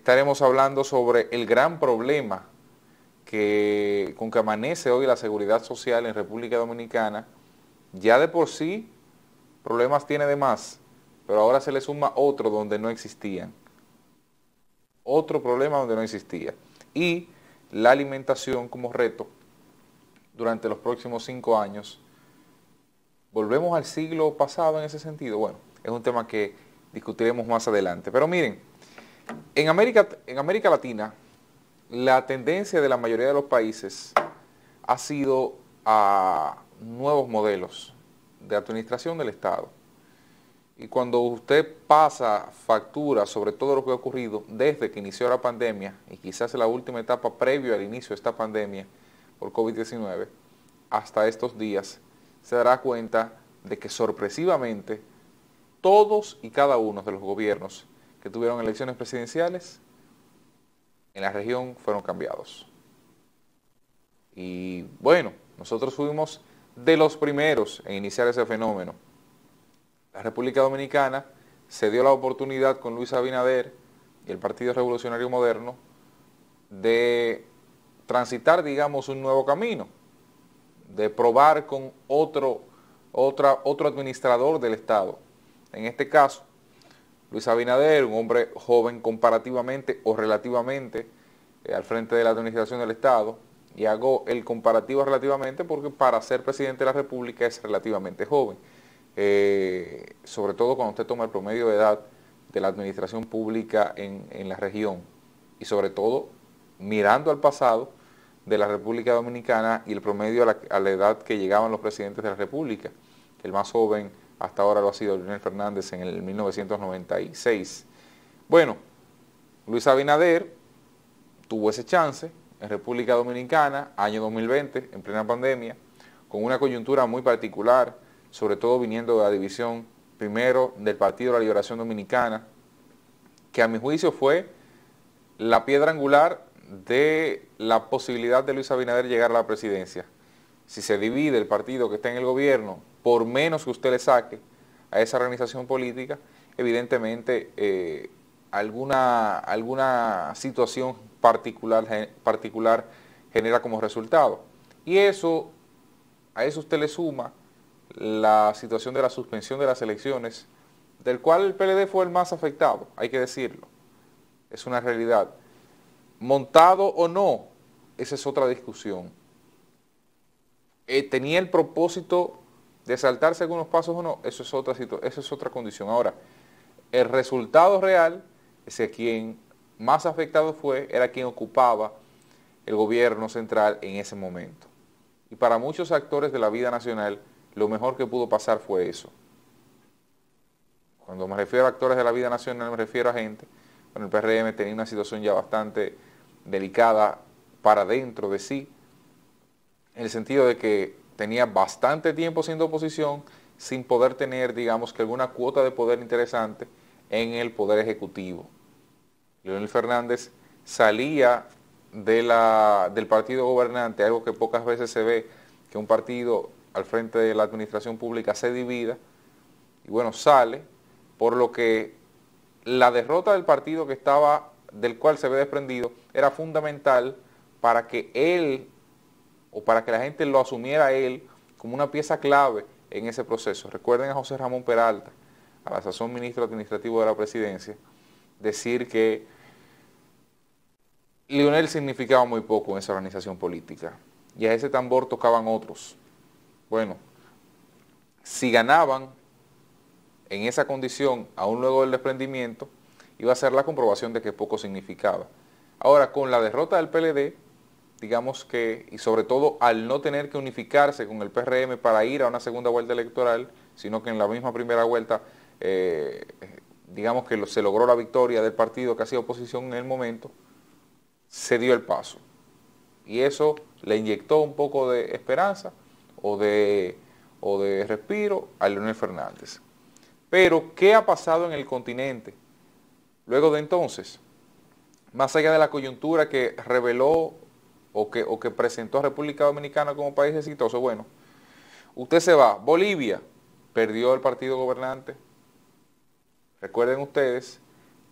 estaremos hablando sobre el gran problema con que amanece hoy la seguridad social en República Dominicana. Ya de por sí problemas tiene de más, pero ahora se le suma otro donde no existían. Otro problema donde no existía. Y la alimentación como reto durante los próximos 5 años. ¿Volvemos al siglo pasado en ese sentido? Bueno, es un tema que discutiremos más adelante. Pero miren, en América Latina, la tendencia de la mayoría de los países ha sido a nuevos modelos de administración del Estado. Y cuando usted pasa factura sobre todo lo que ha ocurrido desde que inició la pandemia, y quizás en la última etapa previo al inicio de esta pandemia por COVID-19, hasta estos días, se dará cuenta de que sorpresivamente todos y cada uno de los gobiernos que tuvieron elecciones presidenciales en la región fueron cambiados. Y bueno, nosotros fuimos de los primeros en iniciar ese fenómeno. La República Dominicana se dio la oportunidad con Luis Abinader y el Partido Revolucionario Moderno de transitar, digamos, un nuevo camino, de probar con otro administrador del Estado. En este caso, Luis Abinader, un hombre joven comparativamente o relativamente al frente de la administración del Estado, y hago el comparativo relativamente porque para ser presidente de la República es relativamente joven, sobre todo cuando usted toma el promedio de edad de la administración pública en la región, y sobre todo mirando al pasado de la República Dominicana y el promedio a la edad que llegaban los presidentes de la República. El más joven hasta ahora lo ha sido Leonel Fernández en el 1996. Bueno, Luis Abinader tuvo ese chance en República Dominicana, año 2020, en plena pandemia, con una coyuntura muy particular, sobre todo viniendo de la división primero del Partido de la Liberación Dominicana, que a mi juicio fue la piedra angular de la posibilidad de Luis Abinader llegar a la presidencia. Si se divide el partido que está en el gobierno, por menos que usted le saque a esa organización política, evidentemente alguna situación particular genera como resultado. Y a eso usted le suma la situación de la suspensión de las elecciones, del cual el PLD fue el más afectado, hay que decirlo. Es una realidad. Montado o no, esa es otra discusión. ¿Tenía el propósito de saltarse algunos pasos o no? Eso es otra condición. Ahora, el resultado real es que quien más afectado era quien ocupaba el gobierno central en ese momento. Y para muchos actores de la vida nacional, lo mejor que pudo pasar fue eso. Cuando me refiero a actores de la vida nacional, me refiero a gente. Bueno, el PRM tenía una situación ya bastante delicada para dentro de sí, en el sentido de que tenía bastante tiempo siendo oposición sin poder tener, digamos, que alguna cuota de poder interesante en el poder ejecutivo. Leonel Fernández salía del partido gobernante, algo que pocas veces se ve, que un partido al frente de la administración pública se divida, y bueno, sale, por lo que la derrota del partido del cual se ve desprendido, era fundamental para que él, o para que la gente lo asumiera a él como una pieza clave en ese proceso. Recuerden a José Ramón Peralta, a la sazón ministro administrativo de la presidencia, decir que Leonel significaba muy poco en esa organización política, y a ese tambor tocaban otros. Bueno, si ganaban en esa condición, aún luego del desprendimiento, iba a ser la comprobación de que poco significaba. Ahora, con la derrota del PLD, digamos que, y sobre todo al no tener que unificarse con el PRM para ir a una segunda vuelta electoral, sino que en la misma primera vuelta, digamos que se logró la victoria del partido que hacía oposición en el momento, se dio el paso. Y eso le inyectó un poco de esperanza o de respiro a Leonel Fernández. Pero, ¿qué ha pasado en el continente luego de entonces? Más allá de la coyuntura que reveló o que presentó a República Dominicana como país exitoso, bueno, usted se va. Bolivia perdió el partido gobernante. Recuerden ustedes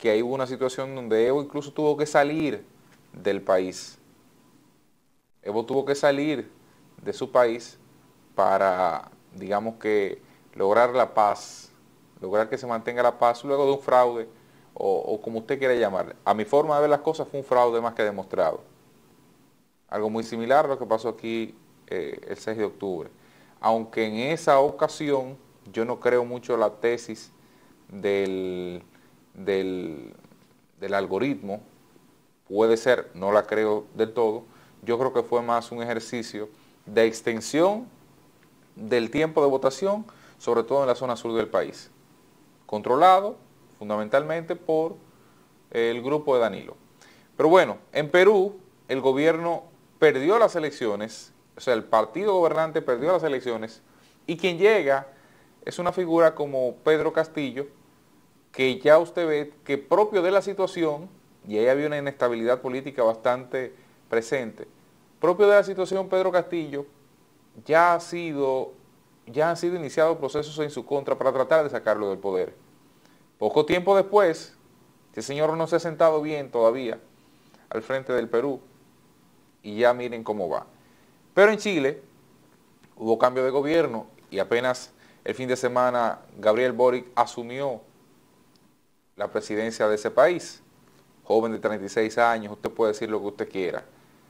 que ahí hubo una situación donde Evo incluso tuvo que salir del país. Evo tuvo que salir de su país para, digamos que, lograr la paz, lograr que se mantenga la paz luego de un fraude, o como usted quiera llamarle. A mi forma de ver las cosas fue un fraude más que demostrado. Algo muy similar a lo que pasó aquí el 6 de octubre. Aunque en esa ocasión yo no creo mucho la tesis del, del, del algoritmo, puede ser, no la creo del todo, yo creo que fue más un ejercicio de extensión del tiempo de votación, sobre todo en la zona sur del país, controlado fundamentalmente por el grupo de Danilo. Pero bueno, en Perú el gobierno perdió las elecciones, o sea, el partido gobernante perdió las elecciones, y quien llega es una figura como Pedro Castillo, que ya usted ve que propio de la situación, y ahí había una inestabilidad política bastante presente, propio de la situación Pedro Castillo, ya han sido iniciados procesos en su contra para tratar de sacarlo del poder. Poco tiempo después, este señor no se ha sentado bien todavía al frente del Perú, y ya miren cómo va. Pero en Chile hubo cambio de gobierno y apenas el fin de semana Gabriel Boric asumió la presidencia de ese país, joven de 36 años, usted puede decir lo que usted quiera.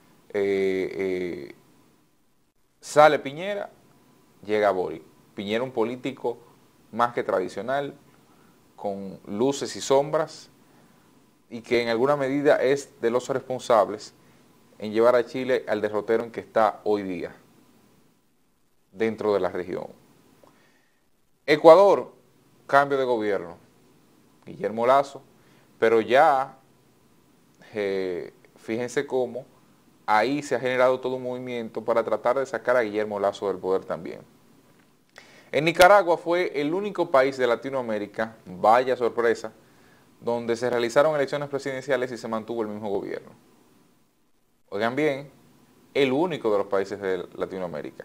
Sale Piñera, llega Boric. Piñera, un político más que tradicional, con luces y sombras, y que en alguna medida es de los responsables en llevar a Chile al derrotero en que está hoy día, dentro de la región. Ecuador, cambio de gobierno, Guillermo Lasso, pero ya, fíjense cómo ahí se ha generado todo un movimiento para tratar de sacar a Guillermo Lasso del poder también. En Nicaragua fue el único país de Latinoamérica, vaya sorpresa, donde se realizaron elecciones presidenciales y se mantuvo el mismo gobierno. Oigan bien, el único de los países de Latinoamérica.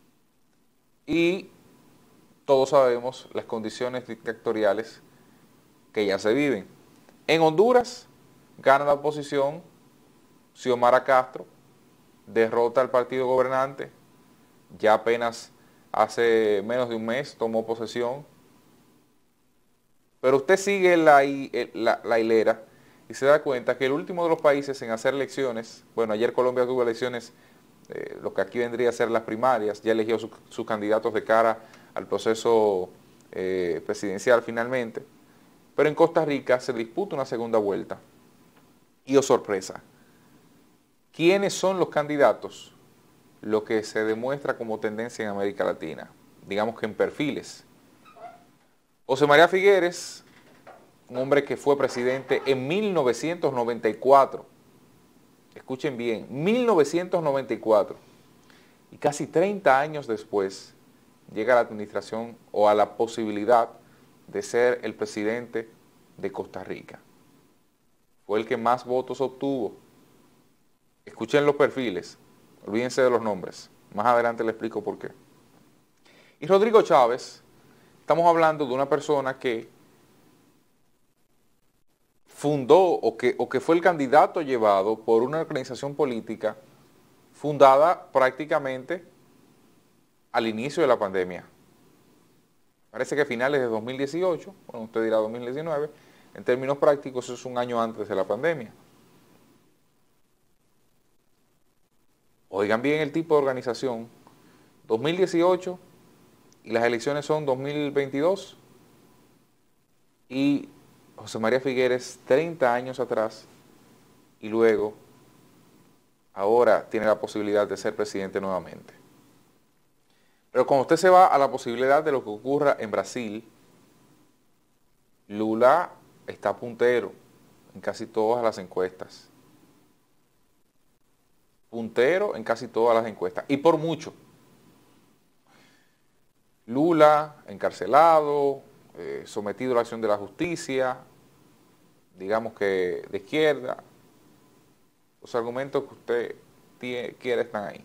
Y todos sabemos las condiciones dictatoriales que ya se viven. En Honduras gana la oposición, Xiomara Castro, derrota al partido gobernante, ya apenas hace menos de un mes tomó posesión. Pero usted sigue la hilera y se da cuenta que el último de los países en hacer elecciones, bueno, ayer Colombia tuvo elecciones, lo que aquí vendría a ser las primarias, ya eligió sus candidatos de cara al proceso presidencial finalmente, pero en Costa Rica se disputa una segunda vuelta. Y oh sorpresa, ¿quiénes son los candidatos? Lo que se demuestra como tendencia en América Latina, digamos que en perfiles. José María Figueres, un hombre que fue presidente en 1994, escuchen bien, 1994, y casi 30 años después llega a la administración o a la posibilidad de ser el presidente de Costa Rica. Fue el que más votos obtuvo. Escuchen los perfiles, olvídense de los nombres, más adelante les explico por qué. Y Rodrigo Chávez, estamos hablando de una persona que fundó o que fue el candidato llevado por una organización política fundada prácticamente al inicio de la pandemia. Parece que a finales de 2018, bueno, usted dirá 2019, en términos prácticos eso es un año antes de la pandemia. Oigan bien el tipo de organización, 2018 y las elecciones son 2022 y José María Figueres 30 años atrás y luego ahora tiene la posibilidad de ser presidente nuevamente. Pero cuando usted se va a la posibilidad de lo que ocurra en Brasil, Lula está puntero en casi todas las encuestas. Puntero en casi todas las encuestas, y por mucho. Lula encarcelado, sometido a la acción de la justicia, digamos que de izquierda. Los argumentos que usted quiere están ahí.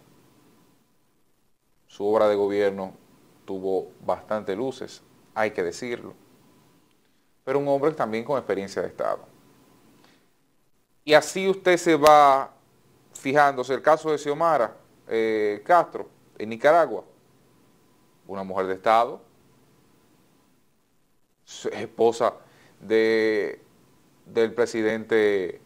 Su obra de gobierno tuvo bastante luces, hay que decirlo. pero un hombre también con experiencia de Estado. Y así usted se va fijándose. El caso de Xiomara Castro en Nicaragua, una mujer de Estado, esposa del presidente,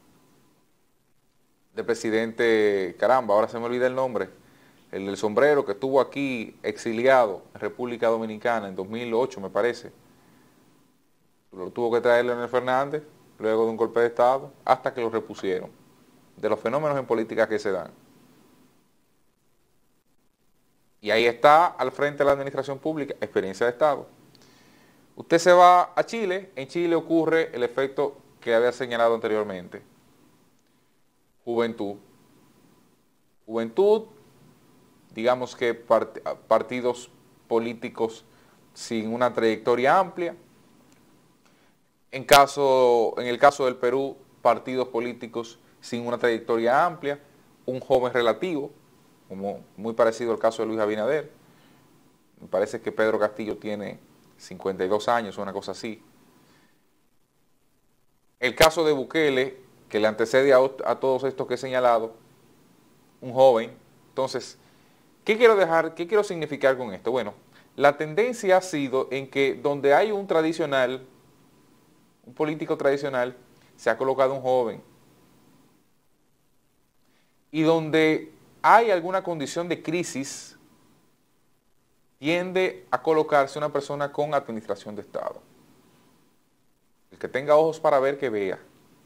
caramba, ahora se me olvida el nombre, el del sombrero que estuvo aquí exiliado en República Dominicana en 2008, me parece. Lo tuvo que traer Leonel Fernández luego de un golpe de Estado hasta que lo repusieron. De los fenómenos en política que se dan. Y ahí está al frente de la administración pública, experiencia de Estado. Usted se va a Chile, en Chile ocurre el efecto que había señalado anteriormente. Juventud. Juventud, digamos que partidos políticos sin una trayectoria amplia. En el caso del Perú, partidos políticos sin una trayectoria amplia, un joven relativo, como muy parecido al caso de Luis Abinader. Me parece que Pedro Castillo tiene 52 años, una cosa así. El caso de Bukele, que le antecede a todos estos que he señalado, un joven. Entonces, ¿qué quiero significar con esto? Bueno, la tendencia ha sido en que donde hay un político tradicional, se ha colocado un joven. Y donde hay alguna condición de crisis, tiende a colocarse una persona con administración de Estado. El que tenga ojos para ver, que vea.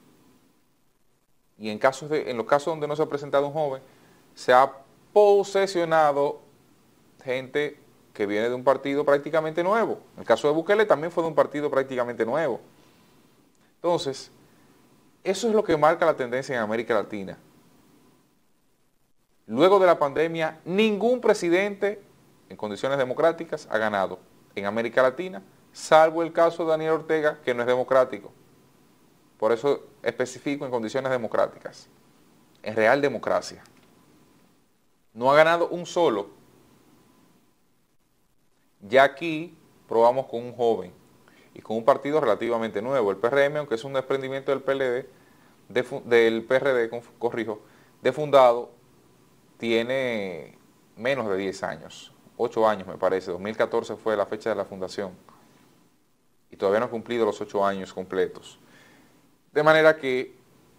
Y en los casos donde no se ha presentado un joven, se ha posesionado gente que viene de un partido prácticamente nuevo. En el caso de Bukele también fue de un partido prácticamente nuevo. Entonces, eso es lo que marca la tendencia en América Latina. Luego de la pandemia, ningún presidente en condiciones democráticas ha ganado en América Latina, salvo el caso de Daniel Ortega, que no es democrático. Por eso especifico en condiciones democráticas, en real democracia. No ha ganado un solo. Ya aquí probamos con un joven y con un partido relativamente nuevo, el PRM, aunque es un desprendimiento del PRD, de fundado, tiene menos de 10 años, 8 años me parece, 2014 fue la fecha de la fundación, y todavía no ha cumplido los 8 años completos. De manera que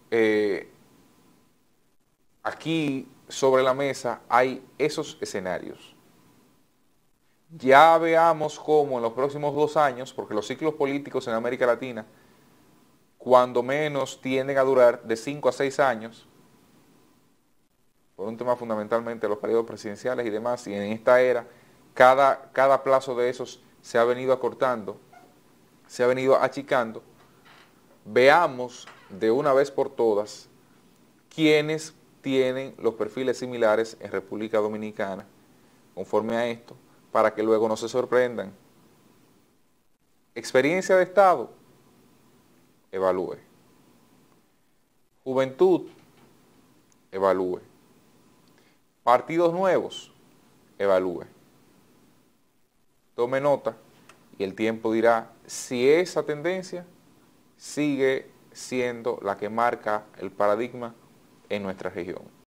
aquí sobre la mesa hay esos escenarios. Ya veamos cómo en los próximos 2 años, porque los ciclos políticos en América Latina, cuando menos tienden a durar de 5 a 6 años, por un tema fundamentalmente de los periodos presidenciales y demás, y en esta era, cada plazo de esos se ha venido acortando, se ha venido achicando. Veamos de una vez por todas quiénes tienen los perfiles similares en República Dominicana, conforme a esto, para que luego no se sorprendan. Experiencia de Estado, evalúe. Juventud, evalúe. Partidos nuevos, evalúe. Tome nota y el tiempo dirá si esa tendencia sigue siendo la que marca el paradigma en nuestra región.